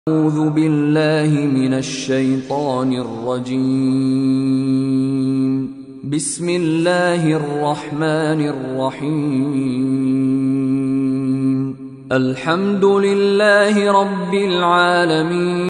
أعوذ بالله من الشيطان الرجيم. بسم الله الرحمن الرحيم. الحمد لله رب العالمين.